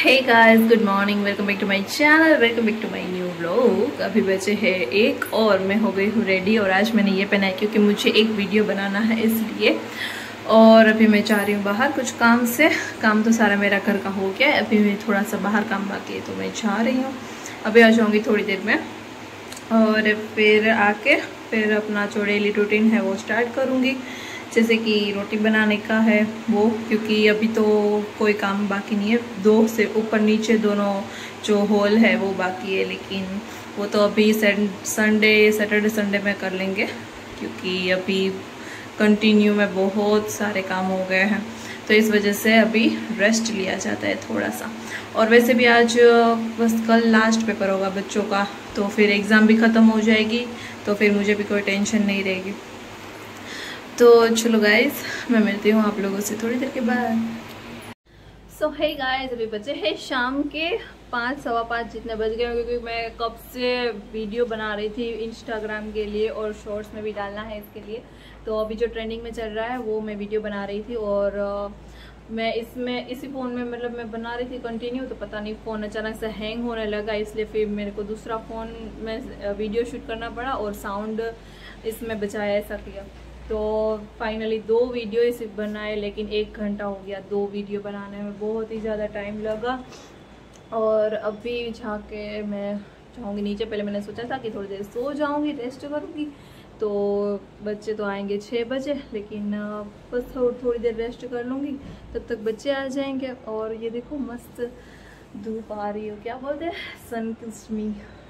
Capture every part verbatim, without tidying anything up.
Hey guys, good morning, welcome back to my channel, welcome back to my new vlog. अभी बचे है एक और मैं हो गई हूँ रेडी। और आज मैंने ये पहना है क्योंकि मुझे एक वीडियो बनाना है इसलिए। और अभी मैं जा रही हूँ बाहर कुछ काम से। काम तो सारा मेरा घर का हो गया है, अभी मैं थोड़ा सा बाहर काम बाकी है तो मैं जा रही हूँ। अभी आ जाऊँगी थोड़ी देर में और फिर आके फिर अपना जो डेली रूटीन है वो स्टार्ट करूँगी। जैसे कि रोटी बनाने का है वो, क्योंकि अभी तो कोई काम बाकी नहीं है। दो से ऊपर नीचे दोनों जो होल है वो बाकी है, लेकिन वो तो अभी संडे सैटरडे संडे में कर लेंगे क्योंकि अभी कंटिन्यू में बहुत सारे काम हो गए हैं, तो इस वजह से अभी रेस्ट लिया जाता है थोड़ा सा। और वैसे भी आज बस कल लास्ट पेपर होगा बच्चों का, तो फिर एग्ज़ाम भी ख़त्म हो जाएगी, तो फिर मुझे भी कोई टेंशन नहीं रहेगी। तो चलो गाइस, मैं मिलती हूँ आप लोगों से थोड़ी देर के बाद। सो हे गाइस, अभी बचे हैं शाम के पाँच सवा पाँच जितने बज गए, क्योंकि मैं कब से वीडियो बना रही थी इंस्टाग्राम के लिए और शॉर्ट्स में भी डालना है इसके लिए। तो अभी जो ट्रेंडिंग में चल रहा है वो मैं वीडियो बना रही थी और मैं इसमें इसी फ़ोन में मतलब मैं बना रही थी कंटिन्यू, तो पता नहीं फ़ोन अचानक से हैंग होने लगा, इसलिए फिर मेरे को दूसरा फ़ोन में वीडियो शूट करना पड़ा और साउंड इसमें बचाया, ऐसा किया। तो फाइनली दो वीडियो इसे बनाए, लेकिन एक घंटा हो गया दो वीडियो बनाने में, बहुत ही ज़्यादा टाइम लगा। और अभी जाके मैं जाऊँगी नीचे। पहले मैंने सोचा था कि थोड़ी देर सो जाऊँगी, रेस्ट करूँगी, तो बच्चे तो आएंगे छः बजे, लेकिन बस थोड़ी थोड़ी देर रेस्ट कर लूँगी, तब तक बच्चे आ जाएंगे। और ये देखो मस्त धूप आ रही हो, क्या बोलते हैं, सन किस्ड मी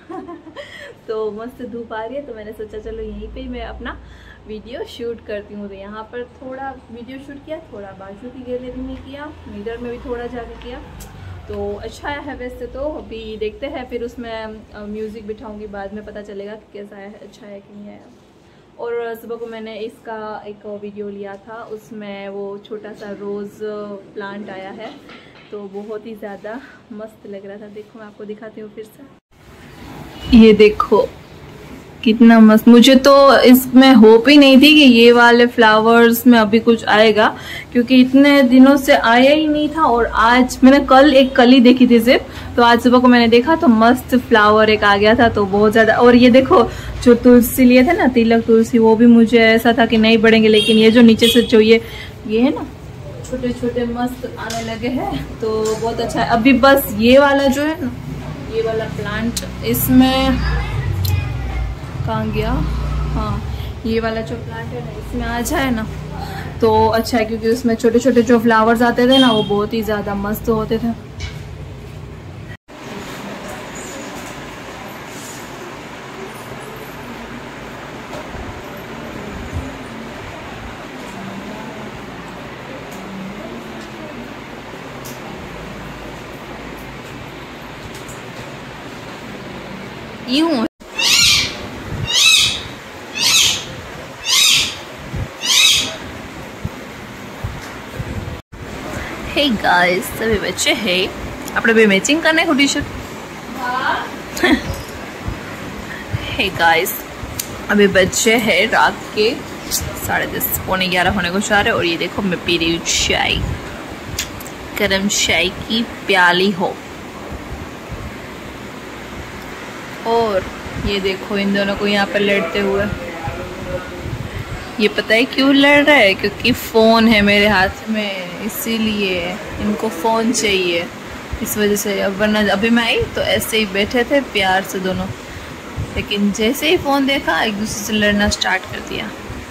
तो मस्त धूप आ रही है, तो मैंने सोचा चलो यहीं पे मैं अपना वीडियो शूट करती हूँ। तो यहाँ पर थोड़ा वीडियो शूट किया, थोड़ा बाजू की गैलरी में किया, मिरर में भी थोड़ा जाके किया, तो अच्छा है वैसे तो। अभी देखते हैं, फिर उसमें म्यूज़िक बिठाऊंगी, बाद में पता चलेगा कि कैसा है, अच्छा है कि नहीं है। और सुबह को मैंने इसका एक वीडियो लिया था, उसमें वो छोटा सा रोज़ प्लांट आया है, तो बहुत ही ज़्यादा मस्त लग रहा था। देखो मैं आपको दिखाती हूँ फिर से, ये देखो कितना मस्त। मुझे तो इसमें होप ही नहीं थी कि ये वाले फ्लावर्स में अभी कुछ आएगा, क्योंकि इतने दिनों से आया ही नहीं था। और आज मैंने कल एक कली देखी थी सिर्फ, तो आज सुबह को मैंने देखा तो मस्त फ्लावर एक आ गया था, तो बहुत ज्यादा। और ये देखो जो तुलसी लिए थे ना, तिलक तुलसी, वो भी मुझे ऐसा था कि नहीं बढ़ेंगे, लेकिन ये जो नीचे से जो ये ये है ना, छोटे छोटे मस्त आने लगे हैं, तो बहुत अच्छा है। अभी बस ये वाला जो है ना, ये वाला प्लांट, इसमें कहाँ गया, हाँ ये वाला जो प्लांट है ना, इसमें आ जाए ना तो अच्छा है, क्योंकि उसमें छोटे छोटे जो फ्लावर्स आते थे ना, वो बहुत ही ज़्यादा मस्त होते थे। यूं हे गाइस, सभी बच्चे हैं, આપણે બે મેચિંગ करने को टी शर्ट। हे गाइस, अभी बच्चे हैं रात के साढ़े दस पौने ग्यारह होने को चाह रहे, और ये देखो मैं पी रही हूँ चाय, गरम चाय की प्याली हो। और ये देखो इन दोनों को यहाँ पर लड़ते हुए, ये पता है क्यों लड़ रहा है, क्योंकि फ़ोन है मेरे हाथ में, इसीलिए इनको फ़ोन चाहिए, इस वजह से। अब वरना अभी मैं आई तो ऐसे ही बैठे थे प्यार से दोनों, लेकिन जैसे ही फ़ोन देखा एक दूसरे से लड़ना स्टार्ट कर दिया।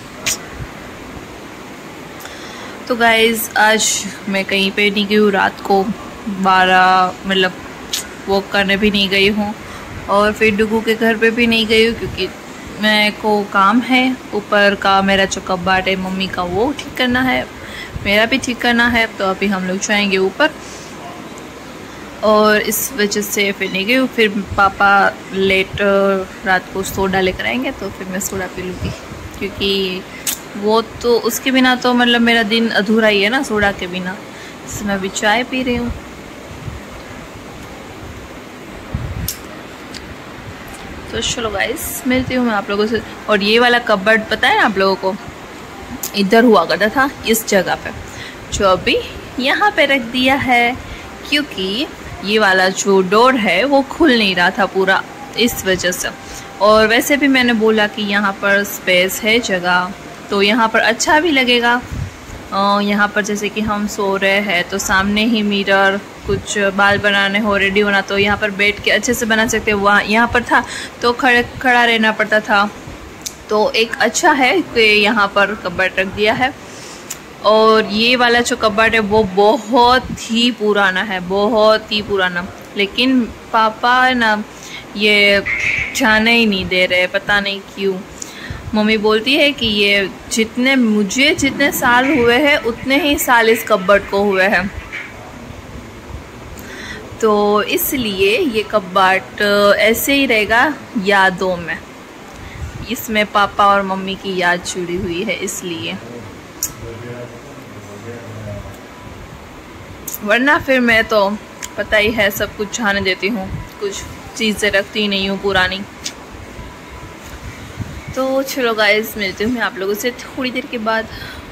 तो गाइज़, आज मैं कहीं पे नहीं गई हूँ, रात को बारह मतलब वॉक करने भी नहीं गई हूँ, और फिर डुगू के घर पे भी नहीं गई हूँ, क्योंकि मेरे को काम है ऊपर का। मेरा जो कबाड़ है मम्मी का वो ठीक करना है, मेरा भी ठीक करना है, तो अभी हम लोग जाएंगे ऊपर, और इस वजह से फिर नहीं गई हूँ। फिर पापा लेट रात को सोडा लेकर आएंगे, तो फिर मैं सोडा पी लूँगी, क्योंकि वो तो उसके बिना तो मतलब मेरा दिन अधूरा ही है ना, सोडा के बिना। इससे मैं अभी चाय पी रही हूँ। तो चलो गाइस, मिलती हूँ मैं आप लोगों से। और ये वाला कबर्ड पता है ना आप लोगों को, इधर हुआ करता था इस जगह पे, जो अभी यहाँ पे रख दिया है, क्योंकि ये वाला जो डोर है वो खुल नहीं रहा था पूरा, इस वजह से। और वैसे भी मैंने बोला कि यहाँ पर स्पेस है जगह, तो यहाँ पर अच्छा भी लगेगा। यहाँ पर जैसे कि हम सो रहे हैं तो सामने ही मिरर, कुछ बाल बनाने हो, रेडी होना, तो यहाँ पर बैठ के अच्छे से बना सकते हैं। वहाँ यहाँ पर था तो खड़े खड़ा रहना पड़ता था, तो एक अच्छा है कि यहाँ पर कबर्ड रख दिया है। और ये वाला जो कबर्ड है वो बहुत ही पुराना है, बहुत ही पुराना, लेकिन पापा ना ये जाने ही नहीं दे रहे, पता नहीं क्यों। मम्मी बोलती है कि ये जितने मुझे जितने साल हुए हैं उतने ही साल इस कबर्ड को हुए हैं, तो इसलिए ये कबर्ड ऐसे ही रहेगा यादों में। इसमें पापा और मम्मी की याद जुड़ी हुई है इसलिए, वरना फिर मैं तो पता ही है सब कुछ जाने देती हूँ, कुछ चीज़ें रखती नहीं हूँ पुरानी। तो चलो गाइस, मिलती हूँ मैं आप लोगों से थोड़ी देर के बाद।